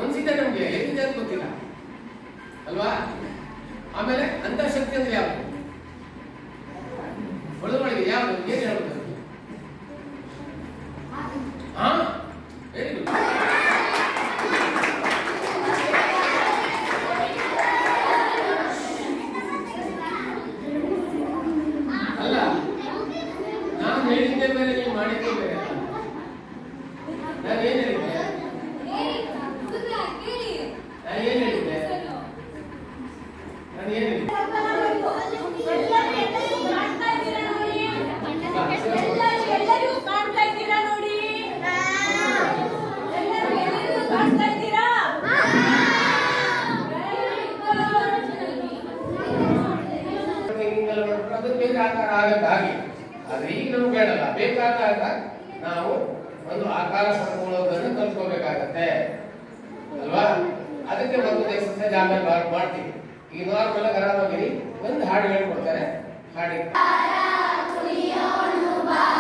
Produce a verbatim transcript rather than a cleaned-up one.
ಮನಸ್ಸಿದೆ ನಮ್ಗೆ, ಎಲ್ಲಿದೆ ಅಂತ ಗೊತ್ತಿಲ್ಲ ಅಲ್ವಾ? ಆಮೇಲೆ ಅಂತಃಶಕ್ತಿ ಅಂದ್ರೆ ಯಾವುದು? ಒಳಗೊಳಗೆ ಯಾವುದು? ಏನ್ ಹೇಳ್ಬೋದು? ಹಾ, ವೆರಿ ಗುಡ್. ಅಲ್ಲ, ನಾನು ಹೇಳಿದ್ದೆ ಬೇರೆ, ನೀವು ಮಾಡಿದ್ದೆ ಬೇರೆ. ನಾನು ಏನ್ ಹೇಳಿದ್ದೆ? ನಾನು ಏನ್ ಹೇಳಿದ್ದೆ? ನಾನು ಏನ್ ಹೇಳಿದ್ದೆ? ಅದು ಬೇಕಾಕಾರ ಆಗಕ್ಕಾಗಿ, ಆದ್ರೆ ಈಗ ನಮ್ಗೆ ಬೇಡಲ್ಲ. ಬೇಕಾದಾಗ ನಾವು ಒಂದು ಆಕಾರ ಪಡ್ಕೊಳ್ಳೋದನ್ನು ಕಲ್ತ್ಕೋಬೇಕಾಗತ್ತೆ ಅಲ್ವಾ? ಅದಕ್ಕೆ ಒಂದು ಎಕ್ಸರ್ಸೈಜ್ ಆಮೇಲೆ ಮಾಡ್ತೀವಿ. ಈಗ ನಾರ್ಮಲ್ ಆರಾಮಾಗಿರಿ, ಒಂದು ಹಾಡು ಹೇಳ್ಕೊಡ್ತಾರೆ, ಹಾಡಿ